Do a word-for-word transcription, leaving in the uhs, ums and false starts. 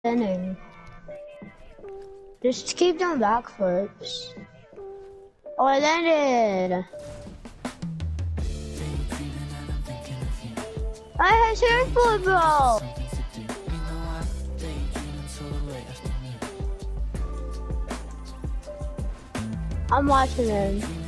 spinning. Just keep doing backflips. Oh, I landed. I had surfboard, bro. I'm watching him.